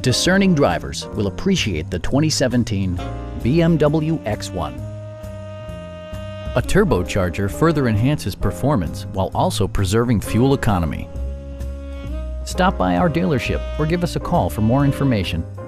Discerning drivers will appreciate the 2017 BMW X1. A turbocharger further enhances performance while also preserving fuel economy. Stop by our dealership or give us a call for more information.